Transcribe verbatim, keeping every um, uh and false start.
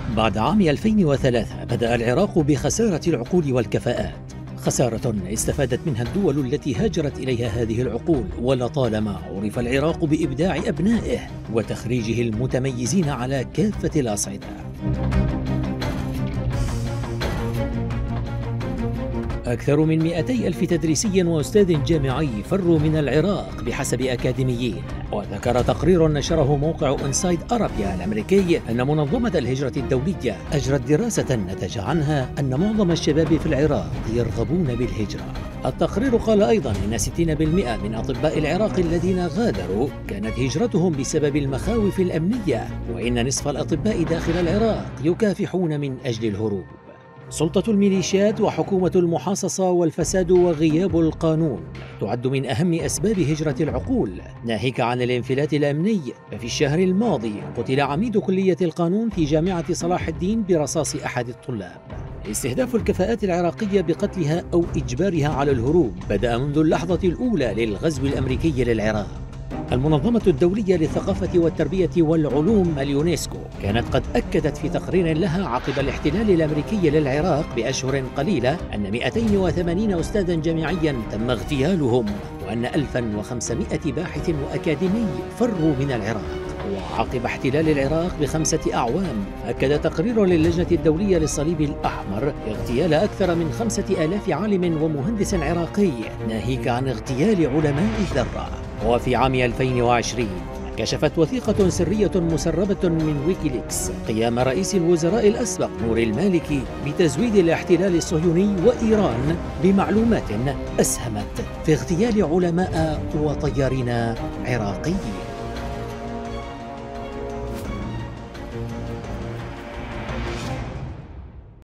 بعد عام ألفين وثلاثة بدأ العراق بخسارة العقول والكفاءات، خسارة استفادت منها الدول التي هاجرت إليها هذه العقول، ولطالما عرف العراق بإبداع أبنائه وتخريجه المتميزين على كافة الأصعدة. أكثر من مئتي ألف تدريسي وأستاذ جامعي فروا من العراق بحسب أكاديميين، وذكر تقرير نشره موقع إنسايد أرابيا الأمريكي أن منظمة الهجرة الدولية أجرت دراسة نتج عنها أن معظم الشباب في العراق يرغبون بالهجرة. التقرير قال أيضاً أن ستين بالمئة من أطباء العراق الذين غادروا كانت هجرتهم بسبب المخاوف الأمنية، وإن نصف الأطباء داخل العراق يكافحون من أجل الهروب. سلطة الميليشيات وحكومة المحاصصة والفساد وغياب القانون تعد من أهم أسباب هجرة العقول، ناهيك عن الانفلات الأمني. ففي الشهر الماضي قتل عميد كلية القانون في جامعة صلاح الدين برصاص أحد الطلاب. استهداف الكفاءات العراقية بقتلها أو إجبارها على الهروب بدأ منذ اللحظة الأولى للغزو الأمريكي للعراق. المنظمة الدولية للثقافة والتربية والعلوم اليونسكو كانت قد أكدت في تقرير لها عقب الاحتلال الأمريكي للعراق بأشهر قليلة أن مئتين وثمانين أستاذاً جامعياً تم اغتيالهم، وأن ألفاً وخمسمئة باحث وأكاديمي فروا من العراق. وعقب احتلال العراق بخمسة أعوام أكد تقرير للجنة الدولية للصليب الأحمر اغتيال أكثر من خمسة آلاف عالم ومهندس عراقي، ناهيك عن اغتيال علماء الذرة. وفي عام ألفين وعشرين كشفت وثيقة سرية مسربة من ويكيليكس قيام رئيس الوزراء الأسبق نور المالكي بتزويد الاحتلال الصهيوني وإيران بمعلومات أسهمت في اغتيال علماء وطيارين عراقيين.